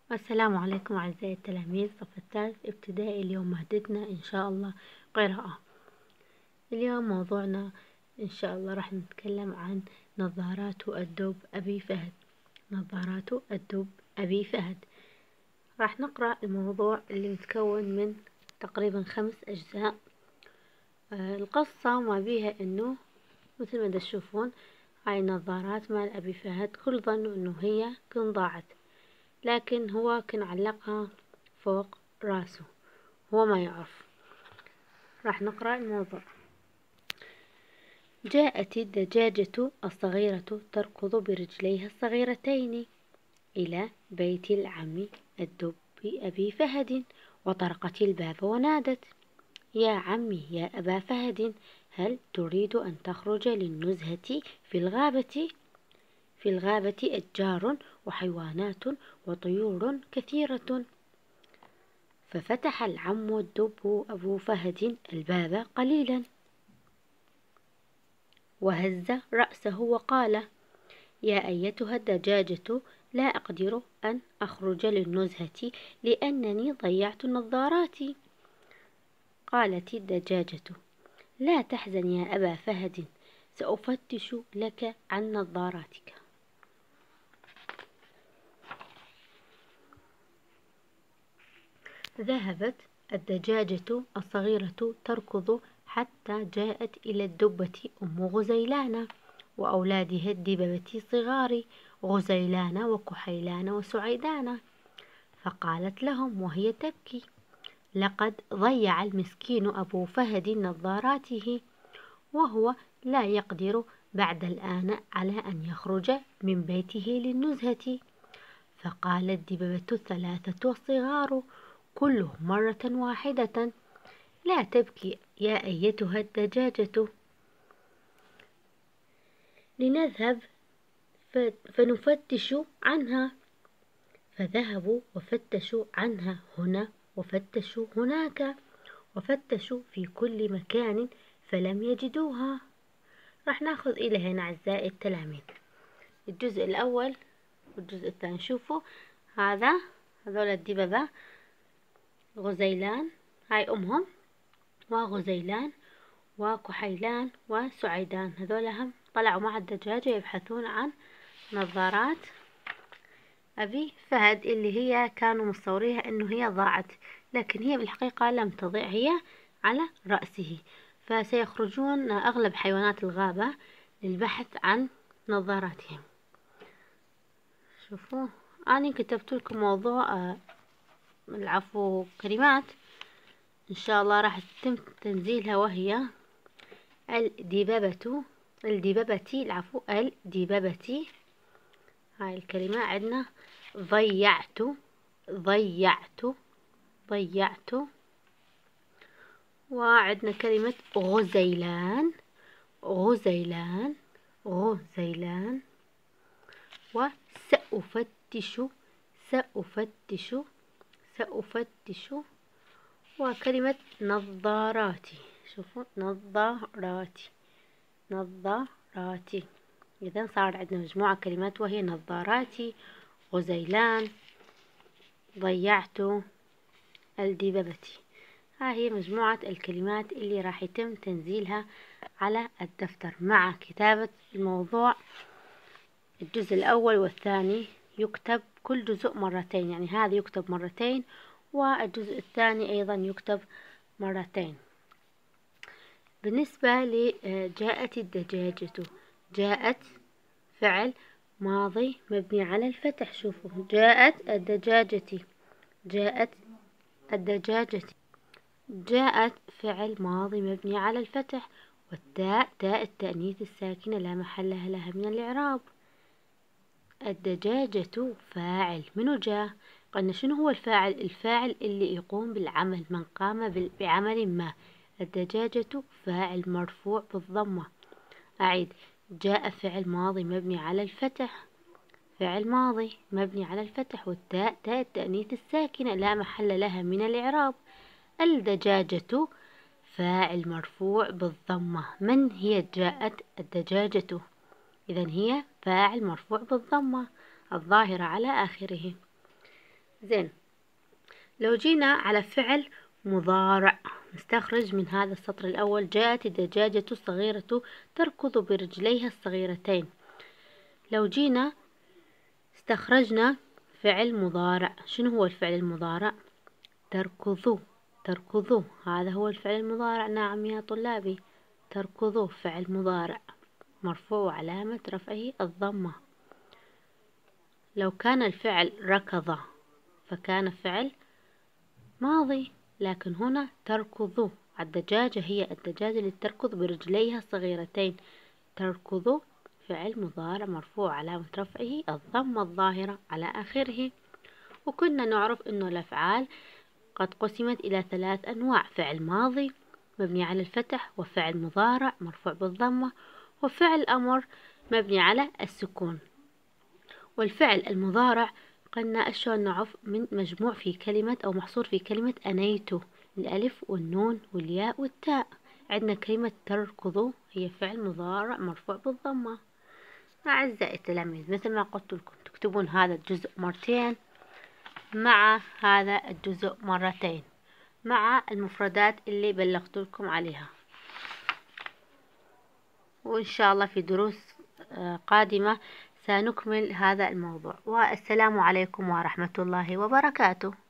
السلام عليكم أعزائي التلاميذ صف الثالث ابتدائي. اليوم مادتنا إن شاء الله قراءة. اليوم موضوعنا إن شاء الله راح نتكلم عن نظارات الدب أبي فهد. نظارات الدب أبي فهد. راح نقرأ الموضوع اللي متكون من تقريبا 5 أجزاء. القصة ما بيها إنه مثل ما تشوفون هاي النظارات مال أبي فهد، كل ظنوا إنه هي كن ضاعت، لكن هو كان علقها فوق راسه، هو ما يعرف. راح نقرأ الموضوع. جاءت الدجاجة الصغيرة تركض برجليها الصغيرتين إلى بيت العم الدب أبي فهد، وطرقت الباب ونادت: يا عمي يا أبا فهد، هل تريد أن تخرج للنزهة في الغابة؟ في الغابة أشجار وحيوانات وطيور كثيرة. ففتح العم الدب أبو فهد الباب قليلا، وهز رأسه وقال: يا أيتها الدجاجة، لا أقدر أن أخرج للنزهة لأنني ضيعت نظاراتي. قالت الدجاجة: لا تحزن يا أبا فهد، سأفتش لك عن نظاراتك. ذهبت الدجاجة الصغيرة تركض حتى جاءت إلى الدبة أم غزيلان وأولادها الدببة الصغار غزيلان وكحيلان وسعيدان، فقالت لهم وهي تبكي: لقد ضيع المسكين أبو فهد نظاراته، وهو لا يقدر بعد الآن على أن يخرج من بيته للنزهة. فقال الدببة الثلاثة الصغار كلهم مرة واحدة: لا تبكي يا أيتها الدجاجة، لنذهب فنفتش عنها. فذهبوا وفتشوا عنها هنا وفتشوا هناك وفتشوا في كل مكان فلم يجدوها. راح ناخذ إلى هنا أعزائي التلاميذ الجزء الأول والجزء الثاني. شوفوا هذول الدببة غزيلان، هاي أمهم، وغزيلان وكحيلان وسعيدان، هذول هم طلعوا مع الدجاجة يبحثون عن نظارات أبي فهد اللي هي كانوا مصوريها إنه هي ضاعت، لكن هي بالحقيقة لم تضيع، هي على رأسه. فسيخرجون أغلب حيوانات الغابة للبحث عن نظاراتهم. شوفوا أنا كتبت لكم موضوع كلمات إن شاء الله راح يتم تنزيلها، وهي الدببة. هاي الكلمة عندنا ضيعت، وعندنا كلمة غزيلان، وسأفتش، وكلمة نظاراتي. شوفوا نظاراتي. إذا صار عندنا مجموعة كلمات وهي نظاراتي، غزيلان، ضيعت، الدببة. ها هي مجموعة الكلمات اللي راح يتم تنزيلها على الدفتر مع كتابة الموضوع. الجزء الأول والثاني يكتب كل جزء مرتين، يعني هذا يكتب مرتين والجزء الثاني أيضا يكتب مرتين. بالنسبة لجاءت الدجاجة، جاءت فعل ماضي مبني على الفتح. شوفوا جاءت الدجاجة، جاءت فعل ماضي مبني على الفتح، والتاء تاء التأنيث الساكنة لا محل لها من الإعراب. الدجاجة فاعل، منو جاء؟ قلنا شنو هو الفاعل؟ الفاعل اللي يقوم بالعمل، من قام بعمل ما. الدجاجة فاعل مرفوع بالضمة. أعيد: جاء فعل ماضي مبني على الفتح، والتاء تاء التأنيث الساكنة لا محل لها من الإعراب. الدجاجة فاعل مرفوع بالضمة. من هي جاءت الدجاجة؟ إذن هي فاعل مرفوع بالضمة الظاهرة على آخره. زين، لو جينا على فعل مضارع نستخرج من هذا السطر الأول: جاءت الدجاجة الصغيرة تركض برجليها الصغيرتين. لو جينا استخرجنا فعل مضارع، شنو هو الفعل المضارع؟ تركضوا، تركضوا، هذا هو الفعل المضارع. نعم يا طلابي، تركضوا فعل مضارع مرفوع وعلامة رفعه الضمة. لو كان الفعل ركض فكان فعل ماضي، لكن هنا تركض. الدجاجة هي الدجاجة اللي تركض برجليها الصغيرتين. تركض فعل مضارع مرفوع علامة رفعه الضمة الظاهرة على آخره. وكنا نعرف أنه الأفعال قد قسمت إلى 3 أنواع: فعل ماضي مبني على الفتح، وفعل مضارع مرفوع بالضمة، وفعل أمر مبني على السكون. والفعل المضارع قلنا شلون نعرف؟ من مجموع في كلمة أو محصور في كلمة أنيت، الألف والنون والياء والتاء. عندنا كلمة تركض هي فعل مضارع مرفوع بالضمة. أعزائي التلاميذ، مثل ما قلت لكم تكتبون هذا الجزء مرتين مع هذا الجزء مرتين مع المفردات اللي بلغت لكم عليها، وإن شاء الله في دروس قادمة سنكمل هذا الموضوع. والسلام عليكم ورحمة الله وبركاته.